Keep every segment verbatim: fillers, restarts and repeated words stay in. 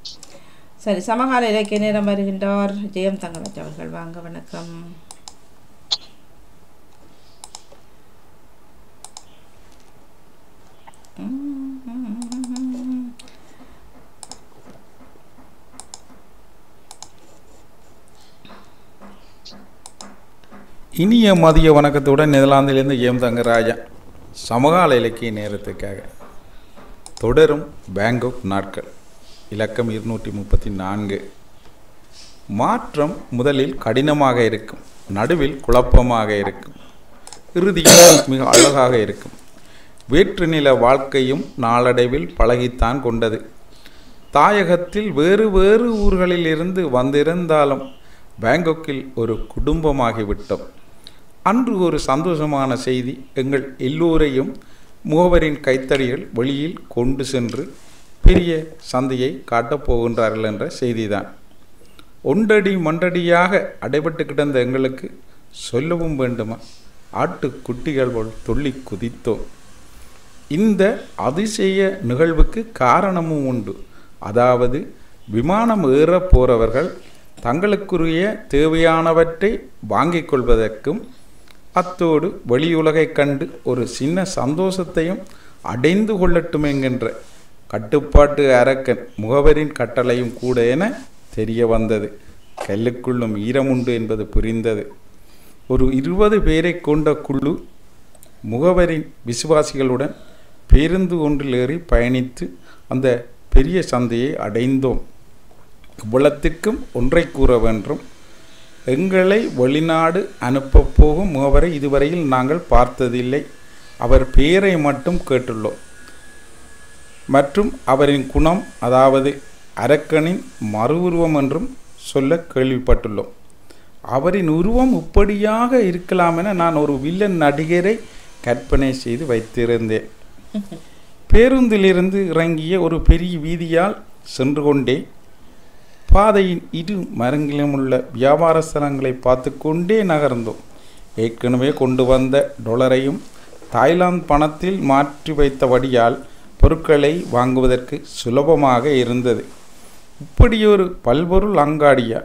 சரி, சமகால இலக்கிய நேரம் வருகின்றார் ஜெயம் தங்கராஜ் அவர்கள். வாங்க, வணக்கம். இனிய மதிய வணக்கத்துடன் நெதர்லாந்திலிருந்து ஜெயம் தங்கராஜா. சமகால இலக்கிய நேரத்துக்காக தொடரும் பேங்காக் நாட்கள். இலக்கம் இருநூற்றி முப்பத்தி நான்கு. மாற்றம் முதலில் கடினமாக இருக்கும், நடுவில் குழப்பமாக இருக்கும், இறுதியில் மிக அழகாக இருக்கும். வேற்று நில வாழ்க்கையும் நாளடைவில் பழகித்தான் கொண்டது. தாயகத்தில் வேறு வேறு ஊர்களில் இருந்து வந்திருந்தாலும் பேங்காக்கில் ஒரு குடும்பமாகிவிட்டோம். அன்று ஒரு சந்தோஷமான செய்தி எங்கள் எல்லோரையும் முகவரின் கைத்தடிகள் வெளியில் கொண்டு சென்று பெரிய சந்தையை காட்டப் போகின்றார்கள் என்ற செய்திதான். ஒன்றடி மண்டடியாக அடைபட்டு கிடந்த எங்களுக்கு சொல்லவும் வேண்டுமா, ஆட்டு குட்டிகள் போல் துள்ளி குதித்தோம். இந்த அதிசய நிகழ்வுக்கு காரணமும் உண்டு. அதாவது விமானம் ஏற போகிறவர்கள் தங்களுக்குரிய தேவையானவற்றை வாங்கிக் கொள்வதற்கும் அத்தோடு வெளியுலகை கண்டு ஒரு சின்ன சந்தோஷத்தையும் அடைந்து கொள்ளட்டும் என்கின்ற கட்டுப்பாட்டு அரக்கன் முகவரின் கட்டளையும் கூட என தெரிய வந்தது. கல்லுக்குள்ளும் ஈரமுண்டு என்பது புரிந்தது. ஒரு இருபது பேரை கொண்ட குழு முகவரின் விசுவாசிகளுடன் பேருந்து ஒன்றில் ஏறி பயணித்து அந்த பெரிய சந்தையை அடைந்தோம். இவ்வளத்திற்கும் ஒன்றை கூற வேண்டும். எங்களை வெளிநாடு அனுப்பப் போகும் முகவரை இதுவரையில் நாங்கள் பார்த்ததில்லை. அவர் பெயரை மட்டும் கேட்டுள்ளோம் மற்றும் அவரின் குணம், அதாவது அரக்கனின் மறு உருவம் என்றும் சொல்ல கேள்விப்பட்டுள்ளோம். அவரின் உருவம் இப்படியாக இருக்கலாம் என நான் ஒரு வில்லன் நடிகரை கற்பனை செய்து வைத்திருந்தேன். பேருந்திலிருந்து இறங்கிய ஒரு பெரிய வீதியால் சென்று கொண்டே பாதையின் இரு மரங்கிலும் உள்ள வியாபார ஸ்தலங்களை பார்த்து கொண்டே நகர்ந்தோம். ஏற்கனவே கொண்டு வந்த டொலரையும் தாய்லாந்து பணத்தில் மாற்றி வைத்தபடியால் பொருட்களை வாங்குவதற்கு சுலபமாக இருந்தது. இப்படியொரு பல்பொருள் அங்காடியா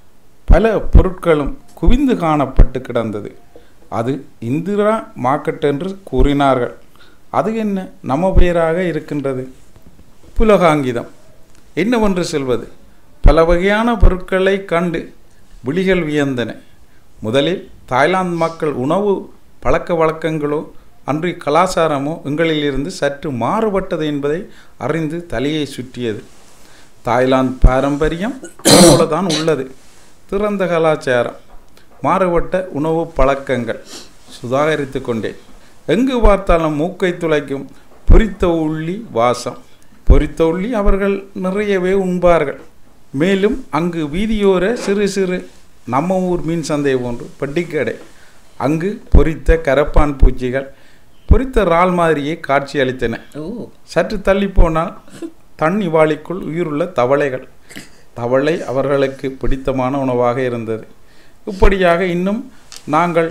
பல பொருட்களும் குவிந்து காணப்பட்டு கிடந்தது. அது இந்திரா மார்க்கெட் என்று கூறினார்கள். அது என்ன நம்ம பெயராக இருக்கின்றது? புலகாங்கிதம் என்னவென்று சொல்வது? பல வகையான பொருட்களை கண்டு விழிகள் வியந்தன. முதலில் தாய்லாந்து மக்கள் உணவு பழக்க வழக்கங்களோ அன்றி கலாச்சாரமோ எங்களிலிருந்து சற்று மாறுபட்டது என்பதை அறிந்து தலையை சுற்றியது. தாய்லாந்து பாரம்பரியம் போலதான் உள்ளது. திறந்த கலாச்சாரம், மாறுபட்ட உணவு பழக்கங்கள். சுதாகரித்து கொண்டேன். எங்கு பார்த்தாலும் மூக்கை துளைக்கும் பொரித்த உள்ளி வாசம். பொரித்த உள்ளி அவர்கள் நிறையவே உண்பார்கள். மேலும் அங்கு வீதியோர சிறு சிறு நம்ம ஊர் மீன் சந்தை போன்று பட்டிக்கடை. அங்கு பொரித்த கரப்பான் பூச்சிகள் பொரித்த இறால் மாதிரியே காட்சி அளித்தன. சற்று தள்ளி போனால் தண்ணி வாளிக்குள் உயிருள்ள தவளைகள். தவளை அவர்களுக்கு பிடித்தமான உணவாக இருந்தது. இப்படியாக இன்னும் நாங்கள்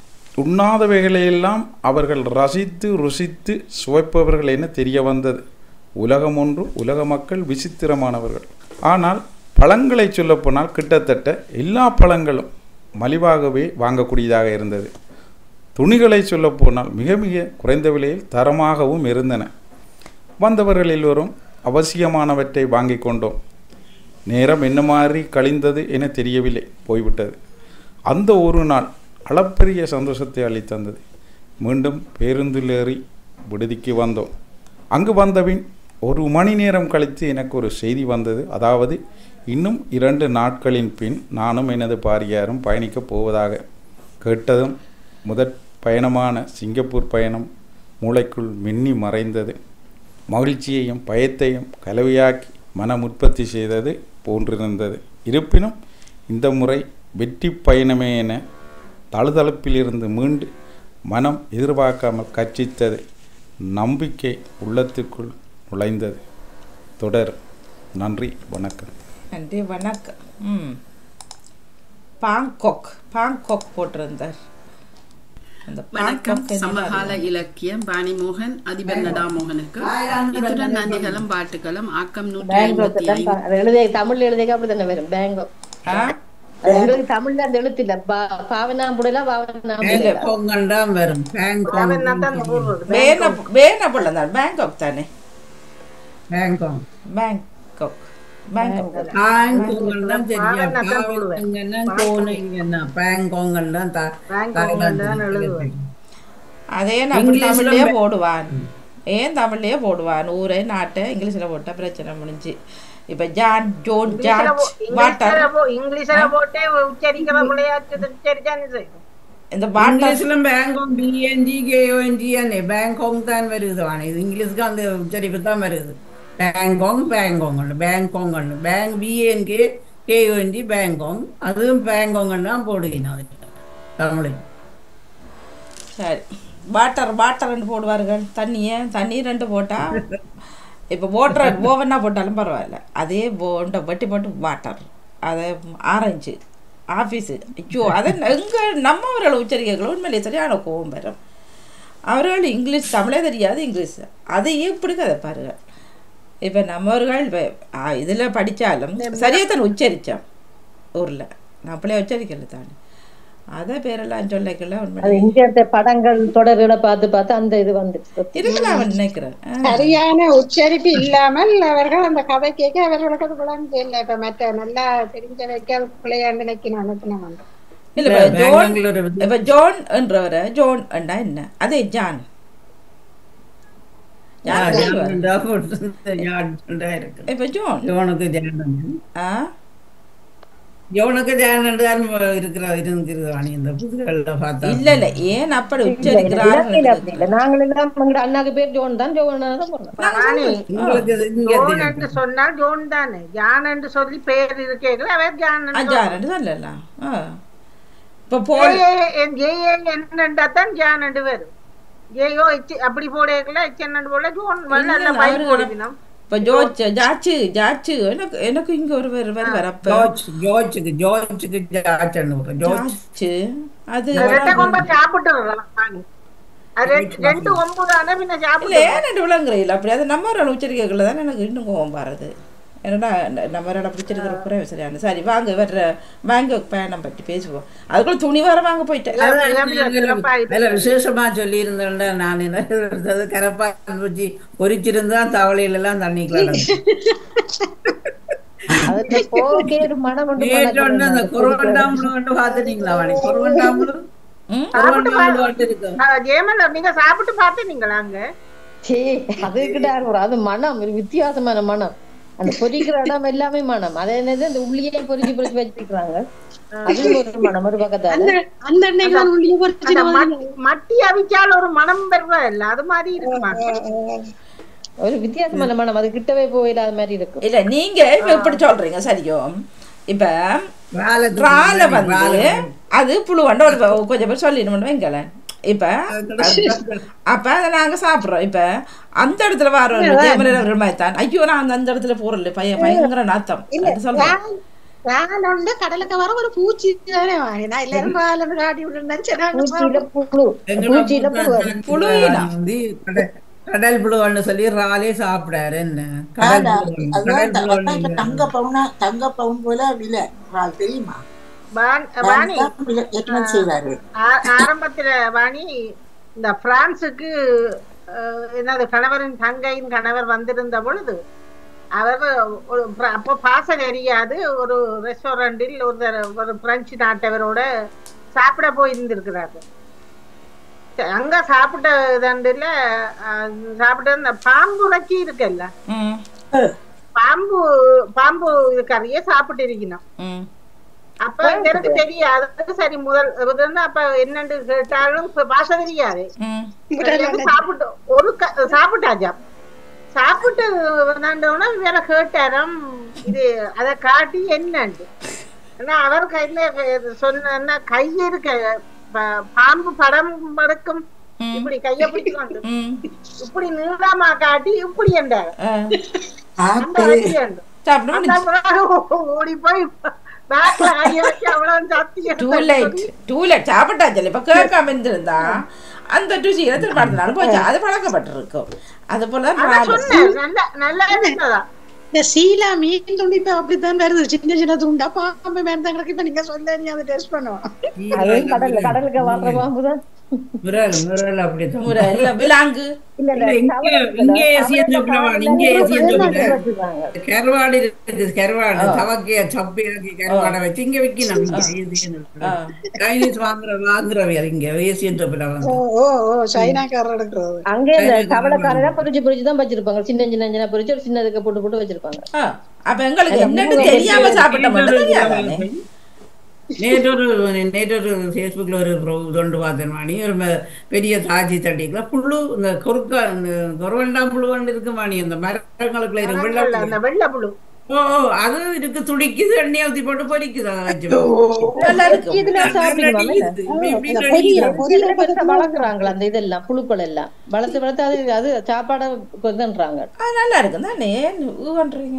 உண்ணாதவைகளையெல்லாம் அவர்கள் ரசித்து ருசித்து சுவைப்பவர்கள் என தெரிய வந்தது. உலகம் ஒன்று, உலக மக்கள் விசித்திரமானவர்கள். ஆனால் பழங்களை சொல்லப்போனால் கிட்டத்தட்ட எல்லா பழங்களும் மலிவாகவே வாங்கக்கூடியதாக இருந்தது. துணிகளை சொல்லப்போனால் மிக மிக குறைந்த விலையில் தரமாகவும் இருந்தன. வந்தவர்கள் எல்லோரும் அவசியமானவற்றை வாங்கி கொண்டோம். நேரம் என்ன மாதிரி கழிந்தது என தெரியவில்லை, போய்விட்டது. அந்த ஒரு நாள் அளப்பரிய சந்தோஷத்தை அளித்தந்தது. மீண்டும் பேருந்தில் ஏறி விடுதிக்கு வந்தோம். அங்கு வந்தபின் ஒரு மணி நேரம் கழித்து எனக்கு ஒரு செய்தி வந்தது. அதாவது இன்னும் இரண்டு நாட்களின் பின் நானும் எனது பாரியாரும் பயணிக்கப் போவதாக. கேட்டதும் முதற் பயணமான சிங்கப்பூர் பயணம் மூளைக்குள் மின்னி மறைந்தது. மகிழ்ச்சியையும் பயத்தையும் கலவையாக்கி மனம் உற்பத்தி செய்தது போன்றிருந்தது. இருப்பினும் இந்த முறை வெற்றி பயணமே என தழுதழுப்பிலிருந்து மீண்டு மனம் எதிர்பார்க்காமல் கர்ச்சித்தது. நம்பிக்கை உள்ளத்துக்குள் நுழைந்தது. தொடர். நன்றி, வணக்கம். நன்றி, வணக்கம். ம் பாங்காக் பாங்காக் போட்டிருந்தார். அந்த வணக்கம். பாக்கொக்கு சமகால இலக்கியம் பாணிமோகன் அதிபர் நடாமோகனுக்கு இத்துடன் நன்றிகளும் பாட்டுகளும் ஆக்கம் நூற்றி ஐம்பத்தி ஐந்து எழுதிய தமிழ்ல எழுதிய அப்படி தானே வரும் பேங்கோ. எங்களுக்கு தமிழ்ல அந்த எழுத்து இல்ல, பாவனாம்புடல பாவனாம்புடம் வரும். பேங்காக் தானே, பேங்காக் பேங்காக் அதே தமிழ்லயே போடுவான். ஏன் தமிழ்லயே போடுவான், ஊரே நாட்டை இங்கிலீஷ்ல போட்டா பிரச்சனை முடிஞ்சு. இப்ப ஜான் ஜோன் ஜார்ஜ் வாட்டர் இங்கிலீஷ்ல போட்டே உச்சரிக்கிற விளையாட்டு உச்சரிச்சானே இந்த வாட்டர் பேங்காக் பிஎன்ஜி கேஓஎன்ஜி அனே பேங்காக் தான் வருது. இது இங்கிலீஷ்க்கு அந்த உச்சரிப்பு தான் வருது. Bangkok Bangkok Bangkok bank B N K K O N G Bangkok, அதுவும் பேங்காங் தான் போடுகிறோம் தமிழ். சரி, வாட்டர் வாட்டர் ரெண்டு போடுவார்கள். தண்ணியை தண்ணி ரெண்டு போட்டா இப்போ ஓட்டுற ஓவனா போட்டாலும் பரவாயில்ல, அதே போண்ட வட்டி போட்டு வாட்டர், அதை ஆரஞ்சு ஆஃபீஸு. ஐயோ, அதை எங்கே நம்மவர்களை உச்சரிக்கைகள் உண்மையிலே சரியான கோவம் வரும். அவர்கள் இங்கிலீஷ் தமிழே தெரியாது, இங்கிலீஷ் அதையே இப்படி கதை பாருங்க. இப்போ நம்மவர்கள் இப்போ இதில் படித்தாலும் சரியாத்தான் உச்சரித்தோம் ஊரில், நம்மளே உச்சரிக்கல தானே, அதை பேரெல்லாம் சொல்லிக்கல. உண்மை படங்கள் தொடர்களை பார்த்து பார்த்து அந்த இது வந்து இருக்கலாம் நினைக்கிறேன். சரியான உச்சரிப்பு இல்லாமல் அவர்கள் அந்த கதை கேட்க அவர்களுக்கு அது விளங்க இல்லை. இப்ப மற்ற நல்லா தெரிஞ்ச வைக்க பிள்ளையாண்டு நினைக்கணும் நினைக்கணும். இல்லை இப்போ ஜோன், இப்போ ஜோன் என்றவரை ஜோன் என்றா என்ன, அதே ஜான் இப்ப ஜோன் ஜோனுக்கு ஆ ஜோனுக்கு இருக்கிற இருக்கிறான் இந்த புதுகள்ல பார்த்தா. இல்ல இல்ல ஏன் அப்படி உச்சரிக்கிறார்கள்? நாங்கள் எல்லாம் அண்ணாக்கு பேர் ஜோன் தான், ஜோன் என்று சொன்னால் ஜோன் தானே. ஜான் என்று சொல்லி பேர் இருக்கீங்களா, அவர் ஜான் ஜான் என்று சொல்லலாம். இப்ப போ என்னண்டா தான் ஜான் என்று வரும். ஏயோ அப்படி போடல சென்னண்டு போல ஜோன் நல்ல பைக் போடுவினோம். இப்ப ஜோர்ஜ் ஜாச்சு ஜாச்சு எனக்கு எனக்கு இங்க ஒரு பேர் வேற வரப்ப ஜோர்ஜுக்கு ஜோர்ஜுக்கு ஜாச்சுன்னு ஜாச்சு அது ரெட்ட கொம்ப சாப்பிட்டுறலாம். அது ரெண்டு கொம்பு தானே பின்ன சாப்பிடல. ஏன் ரெண்டு விளங்குறீங்களா அப்படி? அது நம்ம ஒரு உச்சரிக்கைகள் தானே எனக்கு இன்னும் கோவம் வர்றது. என்னடா நம்ம பிடிச்சிருக்கிற குறை சரியான. சரி வாங்க வர்ற பேங்காக் பயணம் பற்றி பேசுவோம். அதுக்குள்ள துணி வர வாங்க போயிட்டேன். விசேஷமா சொல்லி இருந்தேன்டா நான் என்ன கரப்பா வச்சு பொறிச்சிருந்தா தவளையில எல்லாம் தண்ணிக்கலாம். பாத்துட்டீங்களா குருவண்டாம்புலம்? நீங்க சாப்பிட்டு பாத்தீங்களா? அங்க அது மனம் ஒரு வித்தியாசமான மனம். அந்த பொரிக்கிற இடம் எல்லாமே மனம். அதே என்னது அந்த உள்ளியே பொரிச்சு பொரிச்சு வச்சிருக்காங்க, அது ஒரு மனம். ஒரு பக்கத்தால மட்டி அவிச்சால் ஒரு மனம் பெறுவதில்ல, அது மாதிரி இருக்குமா? ஒரு வித்தியாசமான மனம், அது கிட்டவே போயிடாத மாதிரி இருக்கும். இல்ல நீங்க இப்ப இப்படி சொல்றீங்க சரியோ. இப்ப வந்து அது புழுவண்ட ஒரு கொஞ்சம் பேர் சொல்லிடணும் வைங்களேன். இப்ப அப்ப அதை நாங்க சாப்பிடுறோம். இப்ப அந்த இடத்துல வரோம், ஐயோ நான் அந்த இடத்துல போறல பையன் பயங்கர நாத்தம் சொல்றேன். கடலுக்கு வர ஒரு பூச்சி கடல் புழுவன்னு சொல்லி ராலே சாப்பிடாரு. என்ன தங்க பவுனா தங்க பவுன் போல விலை தெரியுமா? ஆரம்பத்துல வாணி இந்த பிரான்சுக்கு என்னது கணவரின் தங்கையின் கணவர் வந்திருந்த பொழுது அவர் அப்போ பாசம் எரியாது ஒரு ரெஸ்டாரண்டில் ஒரு ஒரு பிரெஞ்சு நாட்டவரோட சாப்பிட போயிருந்திருக்கிறாரு. அங்க சாப்பிட்ட தண்டுல சாப்பிட்ட இந்த பாம்பு இறைச்சி இருக்குல்ல, பாம்பு பாம்பு கறியே சாப்பிட்டு இருக்கணும். அப்ப எனக்கு தெரியாது. சரி முதல் அப்ப என்னன்னு கேட்டாலும் பாச தெரியாது. சாப்பிட்டு ஒரு சாப்பிட்டாச்சா சாப்பிட்டு வந்தாண்டோன்னா வேற கேட்டாரம் இது அதை காட்டி என்னண்டு. ஆனா அவர் கையில சொன்ன கை இருக்க பாம்பு படம் எடுக்கும் இப்படி கைய பிடிச்சு இப்படி நீளமா காட்டி இப்படி என்றார். ஓடி போய் பேக்ல கைய வச்சு அவ்வளவு சத்தி டூ லைட் டூ லைட் சாப்பிட்டாச்சு இப்போ கேட்காம இருந்திருந்தா அந்த ருசி இடத்துல பார்த்துனாலும் போச்சு அது பழக்கப்பட்டிருக்கும் அது போல நல்ல நல்லா இருந்ததா இந்த சீலா மீன் துண்டிப்பா அப்படித்தான் வருது சின்ன சின்ன துண்டா பாம்பு மேல கிடக்கு இப்ப நீங்க சொல்ல நீ அதை டெஸ்ட் பண்ணுவோம் அது கடல்ல கடலுக்கு வாழ்ற பாம்புதான் முரல் முரல் அப்படித்தான் முரல் விலாங்கு இல்ல இல்ல இங்க இங்க ஏசியன் தொப்பிலவான் இங்க ஏசியன் தொப்பில கருவாடு இருக்குது கருவாடு தவக்கைய சப்பையாக்கி கருவாடை வச்சு இங்க வைக்கணும் சைனீஸ் வாங்குற வாங்குறவை இங்க ஏசியன் தொப்பில வந்து ஓ ஓ சைனாக்காரர் எடுக்கிறது அங்க இந்த தவளைக்காரரா பொரிச்சு பொரிச்சு தான் வச்சிருப்பாங்க சின்ன சின்ன சின்ன பொரிச்சு ஒரு சின்னதுக்கு போட்டு போட்டு வச்சிருப்பாங்க அப்ப எங்களுக்கு என்னன்னு தெரியாம சாப்பிட்ட மட்டும் தெரியாதானே நேற்றொரு நேற்றொரு ஃபேஸ்புக்கில் ஒரு தொண்டு பார்த்தேன் மாணி ஒரு பெரிய தாஜி தட்டிக்குள்ள புழு இந்த கொறுக்கா இந்த கொரவெண்டாம் புழுவாண்டு இருக்கு மாணி இந்த மரங்களுக்குள்ள இருக்கு வெள்ளை வெள்ளை புழு ஓ அது இருக்கு துடிக்குது எண்ணெய் ஊற்றி போட்டு பொரிக்குது அதை வச்சு வளர்க்குறாங்களா அந்த இதெல்லாம் புழுக்கள் எல்லாம் வளர்த்து வளர்த்து அது அது சாப்பாடை கொண்டுன்றாங்க அது நல்லா இருக்கு தானே பண்றீங்க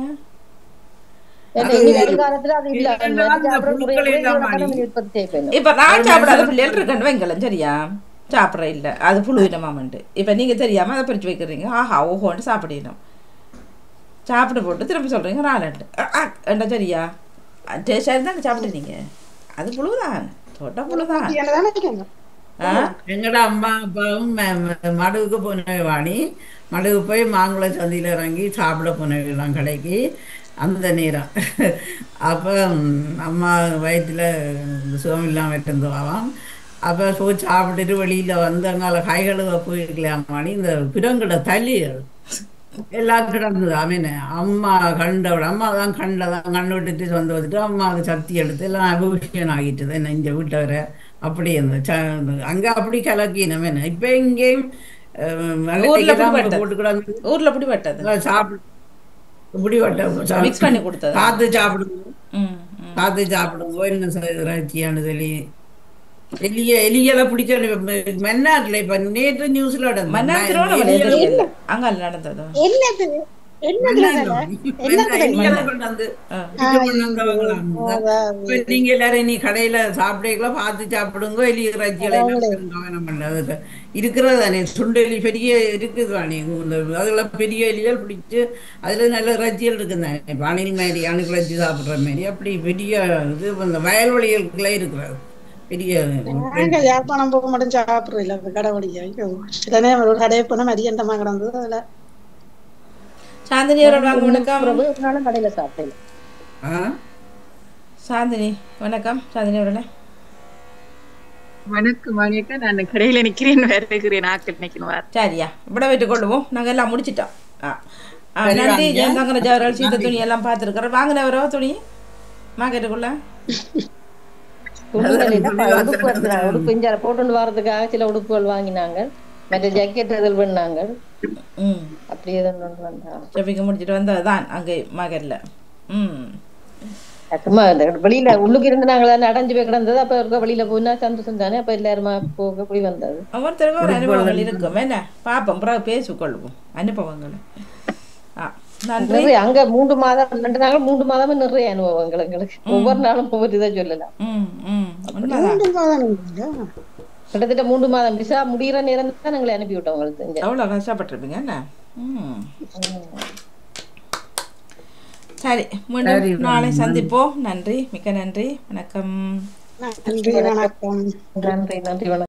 இப்ப நான் சாப்பிடாத பிள்ளைகள் இருக்கேன் வைங்களேன் சரியா சாப்பிட்ற இல்லை அது புழு இனமாமன்ட்டு இப்ப நீங்க தெரியாம அதை பறிச்சு வைக்கிறீங்க ஆஹா ஓஹோன்னு சாப்பிடணும் சாப்பிட போட்டு திரும்ப சொல்றீங்க நாலண்டு என்ன சரியா டேஸ்டாக தானே சாப்பிட்டுறீங்க அது புழுதான் தொட்ட புழுதான் எங்கட அம்மா அப்பாவும் மடுவுக்கு போன வாணி மடுவு போய் மாங்குளம் சந்தையில் இறங்கி சாப்பிட போனவங்களாம் கடைக்கு அந்த நேரம் அப்போ அம்மா வயிற்றில் சுகம் இல்லாமல் இருந்தவாம் அப்போ போய் சாப்பிட்டுட்டு வெளியில் வந்து அங்கால கைகளுக்கு போயிருக்கலாமானி இந்த பிறங்கிட தள்ளிகள் எல்லாம் கிடந்தது அவனு அம்மா கண்டவிட அம்மா தான் கண்டதான் கண்டு விட்டுட்டு வந்து வந்துட்டு அம்மாவுக்கு சக்தி எடுத்து எல்லாம் அபிஷேகம் ஆகிட்டுது என்ன இந்த வீட்டை வர அப்படி இருந்தது அங்கே அப்படி கலக்கினமே இப்போ இங்கேயும் போட்டுக்கூடாது ஊரில் அப்படி பட்டது சாப்பிடு இப்படி வட்ட காத்து சாப்பிடுங்க காத்து சாப்பிடுங்க என்ன இறைச்சியானு சொல்லி எலிய எலியெல்லாம் பிடிச்ச மன்னாட்டுல இப்ப நேற்று நியூஸ்ல அங்க நடந்தது நீங்க எல்லாரும் நீ கடையில சாப்பிடலாம் பார்த்து சாப்பிடுங்க எலி இறைச்சிகளை கவனம் பண்ண இருக்கிறது தானே சுண்டு எலி பெரிய இருக்குது தானே அதெல்லாம் பெரிய எலிகள் பிடிச்சு அதுல நல்ல இறைச்சிகள் இருக்குதானே பானில் மாதிரி அணுக்கு இறைச்சி சாப்பிடுற மாதிரி அப்படி பெரிய இது இந்த வயல்வெளிகளுக்குள்ளே இருக்கிறது பெரிய யாழ்ப்பாணம் போக மட்டும் சாப்பிடுறது இல்லை கடை வழியா சில நேரம் ஒரு கடையை போனா மதியண்டமா கிடந்தது அதுல சாந்தினி வணக்கம் கடையில சாப்பிடல சாந்தினி வணக்கம் சாந்தினி அவர்களே வணக்கம் வணக்கம் நான் கடையில நிக்கிறேன் வேற இருக்கிறேன் ஆக்கள் நிக்கணும் சரியா இப்படி வைத்துக் கொள்ளுவோம் நாங்க எல்லாம் முடிச்சிட்டோம் நன்றி தங்கராஜ் அவர்கள் சீத்த துணி எல்லாம் பார்த்துருக்கிறோம் வாங்கினவரோ துணி மார்க்கெட்டுக்குள்ள உடுப்பு இஞ்சால போட்டு வரதுக்காக சில உடுப்புகள் வாங்கினாங்க மற்ற ஜாக்கெட் அதில் பண்ணாங்க அப்படியே ஷாப்பிங் முடிச்சுட்டு வந்ததுதான் அங்கே மார்க்கெட்ல ம் சும்மா வெளியில உள்ளுக்கு இருந்து நாங்கள் அடைஞ்சு போய் கிடந்தது அப்ப இருக்க வெளியில போனா சந்தோஷம் தானே அப்ப எல்லாருமா போக போய் வந்தது ஒவ்வொருத்தருக்கும் ஒரு அனுபவங்கள் இருக்கும் என்ன பாப்போம் பிறகு பேசிக்கொள்வோம் அனுபவங்களை நிறைய அங்க மூன்று மாதம் ரெண்டு நாள் மூன்று மாதமும் நிறைய அனுபவங்கள் எங்களுக்கு ஒவ்வொரு நாளும் ஒவ்வொரு இதை சொல்லலாம் கிட்டத்தட்ட மூன்று மாதம் விசா முடிகிற நேரம் தான் நாங்களை அனுப்பி விட்டோம் உங்களுக்கு அவ்வளோ கஷ்டப்பட்டிருப்பீங்க என்ன சரி மீண்டும் நாளை சந்திப்போம் நன்றி மிக்க நன்றி வணக்கம் நன்றி வணக்கம் நன்றி நன்றி வணக்கம்